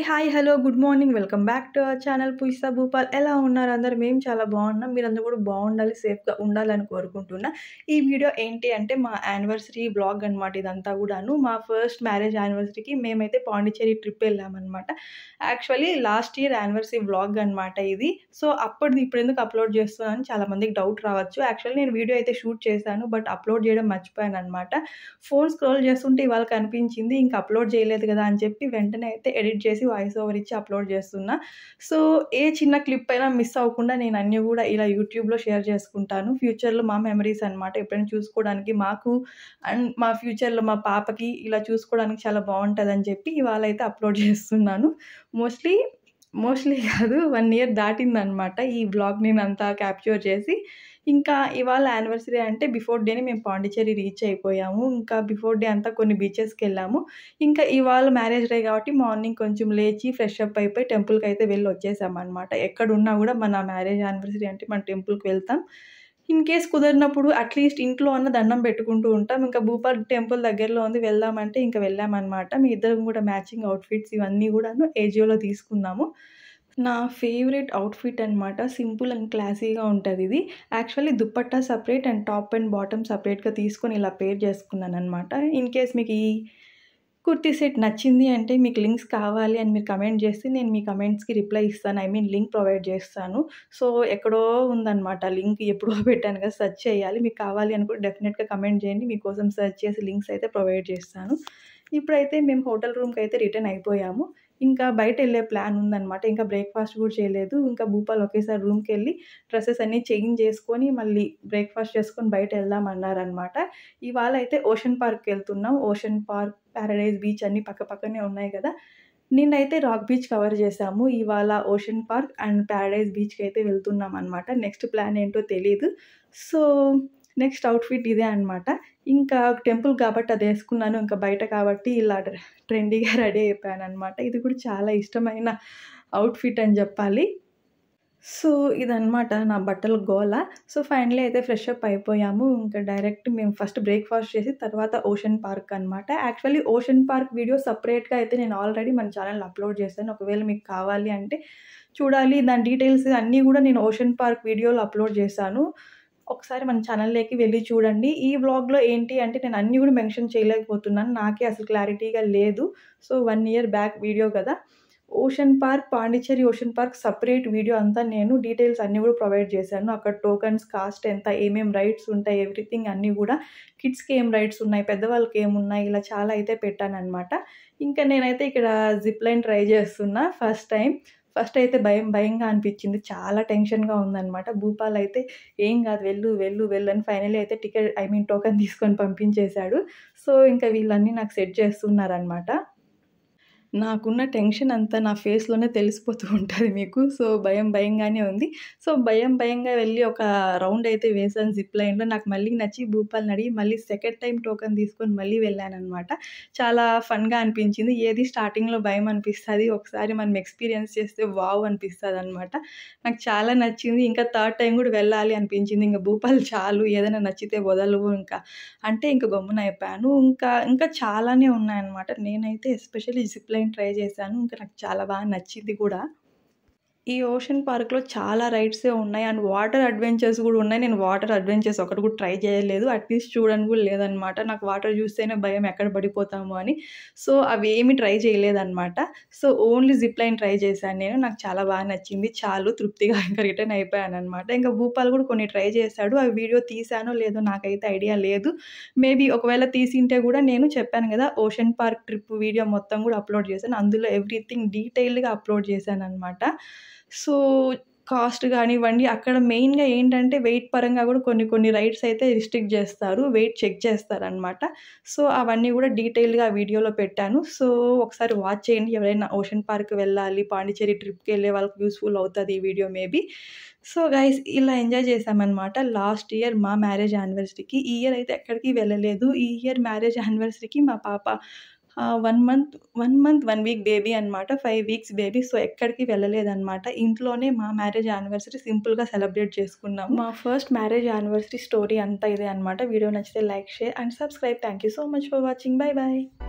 Hi, hello, good morning. Welcome back to our channel Poojitha Bhupal. ఎలా ఉన్నారు అందరూ? మేము చాలా బాగున్నాం. మీరందరూ కూడా బాగుండాలి, సేఫ్గా ఉండాలని కోరుకుంటున్నా. ఈ వీడియో ఏంటి అంటే మా యానివర్సరీ బ్లాగ్ అనమాట. ఇదంతా కూడాను మా ఫస్ట్ మ్యారేజ్ యానివర్సరీకి మేమైతే పాండిచ్చేరి ట్రిప్ వెళ్ళామన్నమాట. Actually last year anniversary blog అనమాట ఇది. సో అప్పటిది ఇప్పుడు ఎందుకు అప్లోడ్ చేస్తున్నాను చాలామందికి డౌట్ రావచ్చు. యాక్చువల్లీ నేను వీడియో అయితే షూట్ చేశాను, బట్ అప్లోడ్ చేయడం మర్చిపోయాను అనమాట. ఫోన్ స్క్రోల్ చేస్తుంటే ఇవాళ కనిపించింది, ఇంకా అప్లోడ్ చేయలేదు కదా అని చెప్పి వెంటనే అయితే ఎడిట్ చేసి వాయిస్ ఓవర్ ఇచ్చి అప్లోడ్ చేస్తున్నా. సో ఏ చిన్న క్లిప్ అయినా మిస్ అవ్వకుండా నేను అన్నీ కూడా ఇలా యూట్యూబ్లో షేర్ చేసుకుంటాను. ఫ్యూచర్లో మా మెమరీస్ అనమాట. ఎప్పుడైనా చూసుకోవడానికి మాకు అండ్ మా ఫ్యూచర్లో మా పాపకి ఇలా చూసుకోవడానికి చాలా బాగుంటుందని చెప్పి ఇవాళ అయితే అప్లోడ్ చేస్తున్నాను. మోస్ట్లీ కాదు, 1 ఇయర్ దాటిందనమాట ఈ బ్లాగ్ నేను అంతా క్యాప్చర్ చేసి. ఇంకా ఇవాళ యానివర్సరీ అంటే బిఫోర్ డేనే మేము పాండిచ్చేరి రీచ్ అయిపోయాము. ఇంకా బిఫోర్ డే అంతా కొన్ని బీచెస్కి వెళ్ళాము. ఇంకా ఇవాళ మ్యారేజ్ డే కాబట్టి మార్నింగ్ కొంచెం లేచి ఫ్రెష్ అప్ అయిపోయి టెంపుల్కి అయితే వెళ్ళి వచ్చేసామన్నమాట. ఎక్కడున్నా కూడా మన మ్యారేజ్ యానివర్సరీ అంటే మన టెంపుల్కి వెళ్తాం. ఇన్ కేస్ కుదిరినప్పుడు అట్లీస్ట్ ఇంట్లో అన్న దండం పెట్టుకుంటూ ఉంటాం. ఇంకా భూపాల్ టెంపుల్ దగ్గరలో ఉంది, వెళ్దామంటే ఇంకా వెళ్ళామన్నమాట. మీ ఇద్దరం కూడా మ్యాచింగ్ అవుట్ఫిట్స్ ఇవన్నీ కూడాను ఏజియోలో తీసుకున్నాము. నా ఫేవరెట్ అవుట్ఫిట్ అనమాట. సింపుల్ అండ్ క్లాసీగా ఉంటుంది ఇది. Actually dupatta separate and top and bottom సపరేట్గా తీసుకొని ఇలా పేర్ చేసుకున్నాను అనమాట. ఇన్ కేస్ మీకు ఈ కుర్తీ సెట్ నచ్చింది అంటే మీకు లింక్స్ కావాలి అని మీరు కమెంట్ చేస్తే నేను మీ కమెంట్స్కి రిప్లై ఇస్తాను. లింక్ ప్రొవైడ్ చేస్తాను. సో ఎక్కడో ఉందన్నమాట లింక్, ఎప్పుడో పెట్టాను కదా, సెర్చ్ చేయాలి. మీకు కావాలి అని కూడా డెఫినెట్గా కమెంట్ చేయండి, మీకోసం సెర్చ్ చేసి లింక్స్ అయితే ప్రొవైడ్ చేస్తాను. ఇప్పుడైతే మేము హోటల్ రూమ్కి అయితే రిటర్న్ అయిపోయాము. ఇంకా బయట వెళ్ళే ప్లాన్ ఉందన్నమాట. ఇంకా బ్రేక్ఫాస్ట్ కూడా చేయలేదు. ఇంకా భూపాల్ ఒకేసారి రూమ్కి వెళ్ళి డ్రెస్సెస్ అన్నీ చేంజ్ చేసుకొని మళ్ళీ బ్రేక్ఫాస్ట్ చేసుకొని బయట వెళ్దామన్నారనమాట. ఇవాళ అయితే ఓషన్ పార్క్కి వెళ్తున్నాం. ఓషన్ పార్క్, ప్యారడైజ్ బీచ్ అన్నీ పక్కనే ఉన్నాయి కదా. నిన్నైతే రాక్ బీచ్ కవర్ చేసాము. ఇవాళ ఓషన్ పార్క్ అండ్ ప్యారడైజ్ బీచ్కి అయితే వెళ్తున్నాం అనమాట. నెక్స్ట్ ప్లాన్ ఏంటో తెలీదు. సో నెక్స్ట్ అవుట్ఫిట్ ఇదే అనమాట. ఇంకా టెంపుల్ కాబట్టి అది వేసుకున్నాను. ఇంకా బయట కాబట్టి ఇలా ట్రెండీగా రెడీ అయిపోయాను అనమాట. ఇది కూడా చాలా ఇష్టమైన అవుట్ఫిట్ అని చెప్పాలి. సో ఇదనమాట నా బట్టల గోల. సో ఫైనలీ అయితే ఫ్రెష్ అప్ అయిపోయాము. ఇంకా డైరెక్ట్ మేము ఫస్ట్ బ్రేక్ఫాస్ట్ చేసి తర్వాత ఓషన్ పార్క్ అనమాట. యాక్చువల్లీ ఓషన్ పార్క్ వీడియో సపరేట్గా అయితే నేను ఆల్రెడీ మన ఛానల్ అప్లోడ్ చేశాను. ఒకవేళ మీకు కావాలి అంటే చూడాలి. దాని డీటెయిల్స్ అన్నీ కూడా నేను ఓషన్ పార్క్ వీడియోలో అప్లోడ్ చేశాను. ఒకసారి మన ఛానల్లోకి వెళ్ళి చూడండి. ఈ వ్లాగ్లో ఏంటి అంటే నేను అన్నీ కూడా మెన్షన్ చేయలేకపోతున్నాను, నాకే అసలు క్లారిటీగా లేదు. సో 1 ఇయర్ బ్యాక్ వీడియో కదా. Ocean park, Pondicherry ocean park separate video అంతా నేను డీటెయిల్స్ అన్నీ కూడా ప్రొవైడ్ చేశాను. అక్కడ టోకన్స్ కాస్ట్ ఎంత, ఏమేమి రైడ్స్ ఉంటాయి, ఎవ్రీథింగ్ అన్నీ కూడా. కిడ్స్కి ఏం రైడ్స్ ఉన్నాయి, పెద్దవాళ్ళకి ఏమున్నాయి, ఇలా చాలా అయితే పెట్టానన్నమాట. ఇంకా నేనైతే ఇక్కడ జిప్ లైన్ ట్రై చేస్తున్నా ఫస్ట్ అయితే భయంగా అనిపించింది. చాలా టెన్షన్గా ఉందన్నమాట. భూపాల్ అయితే ఏం కాదు, వెళ్ళు అని ఫైనల్లీ అయితే టోకెన్ తీసుకొని పంపించేశాడు. సో ఇంకా వీళ్ళన్నీ నాకు సెట్ చేస్తున్నారనమాట. నాకున్న టెన్షన్ అంతా నా ఫేస్లోనే తెలిసిపోతూ ఉంటుంది మీకు. సో భయంగానే ఉంది. సో భయంగా వెళ్ళి ఒక రౌండ్ అయితే వేసాను జిప్ లైన్లో. నాకు మళ్ళీ నచ్చి భూపాల్ని అడిగి మళ్ళీ సెకండ్ టైం టోకెన్ తీసుకొని మళ్ళీ వెళ్ళానమాట. చాలా ఫన్గా అనిపించింది. ఏది స్టార్టింగ్లో భయం అనిపిస్తుంది, ఒకసారి మనం ఎక్స్పీరియన్స్ చేస్తే వావ్ అనిపిస్తుంది అనమాట. నాకు చాలా నచ్చింది. ఇంకా థర్డ్ టైం కూడా వెళ్ళాలి అనిపించింది. ఇంకా భూపాల్ చాలు, ఏదైనా నచ్చితే వదలవు ఇంకా గమ్మున అయిపోయాను. ఇంకా చాలానే ఉన్నాయన్నమాట. నేనైతే ఎస్పెషల్లీ జిప్ లైన్ ట్రై చేశాను. ఇంకా నాకు చాలా బాగా నచ్చింది కూడా. ఈ ఓషన్ పార్క్లో చాలా రైడ్సే ఉన్నాయి అండ్ వాటర్ అడ్వెంచర్స్ కూడా ఉన్నాయి. నేను వాటర్ అడ్వెంచర్స్ ఒకటి కూడా ట్రై చేయలేదు, అట్లీస్ట్ చూడని కూడా లేదనమాట. నాకు వాటర్ చూస్తేనే భయం, ఎక్కడ పడిపోతాము అని. సో అవి ఏమి ట్రై చేయలేదన్నమాట. So only zip line try చేశాను నేను. నాకు చాలా బాగా నచ్చింది. చాలు తృప్తిగా ఇంకా రిటర్న్ అయిపోయాను అనమాట. ఇంకా భూపాల్ కూడా కొన్ని ట్రై చేశాడు. ఆ వీడియో తీసానో లేదో నాకైతే ఐడియా లేదు. మేబీ ఒకవేళ తీసింటే కూడా నేను చెప్పాను కదా ఓషన్ పార్క్ ట్రిప్ వీడియో మొత్తం కూడా అప్లోడ్ చేశాను. అందులో ఎవ్రీథింగ్ డీటెయిల్డ్గా అప్లోడ్ చేశాను అనమాట. సో కాస్ట్ కానివ్వండి, అక్కడ మెయిన్గా ఏంటంటే వెయిట్ పరంగా కూడా కొన్ని రైడ్స్ అయితే రిస్ట్రిక్ట్ చేస్తారు, వెయిట్ చెక్ చేస్తారనమాట. సో అవన్నీ కూడా డీటెయిల్గా ఆ వీడియోలో పెట్టాను. సో ఒకసారి వాచ్ చేయండి. ఎవరైనా ఓషన్ పార్క్ వెళ్ళాలి, పాండిచ్చేరి ట్రిప్కి వెళ్ళే వాళ్ళకి యూస్ఫుల్ అవుతుంది ఈ వీడియో మేబీ. సో గైస్ ఇలా ఎంజాయ్ చేసామన్నమాట లాస్ట్ ఇయర్ మా మ్యారేజ్ యానివర్సరీకి. ఈ ఇయర్ అయితే ఎక్కడికి వెళ్ళలేదు. ఈ ఇయర్ మ్యారేజ్ యానివర్సరీకి మా పాప 1 మంత్ 1 వీక్ బేబీ అనమాట. 5 వీక్స్ బేబీ. సో ఎక్కడికి వెళ్ళలేదన్నమాట. ఇంట్లోనే మా మ్యారేజ్ యానివర్సరీ సింపుల్గా సెలబ్రేట్ చేసుకున్నాము. మా ఫస్ట్ మ్యారేజ్ యానివర్సరీ స్టోరీ అంతా ఇదే అనమాట. వీడియో నచ్చితే like, share and subscribe. Thank you so much for watching. By.